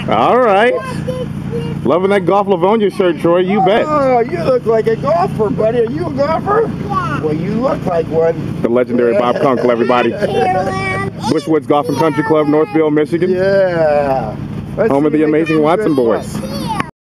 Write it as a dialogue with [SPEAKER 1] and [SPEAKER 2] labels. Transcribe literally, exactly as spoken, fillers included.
[SPEAKER 1] All right. Loving that Golf Livonia shirt, Troy. You bet.
[SPEAKER 2] Oh, you look like a golfer, buddy. Are you a golfer? Yeah. Well, you look like one.
[SPEAKER 1] The legendary Bob Kunkel, everybody. Bushwoods Golf and Country Club, Northville, Michigan.
[SPEAKER 2] Yeah. Let's
[SPEAKER 1] Home of
[SPEAKER 2] see
[SPEAKER 1] the
[SPEAKER 2] if we
[SPEAKER 1] amazing
[SPEAKER 2] can do
[SPEAKER 1] Watson
[SPEAKER 2] good
[SPEAKER 1] boys.
[SPEAKER 2] fun.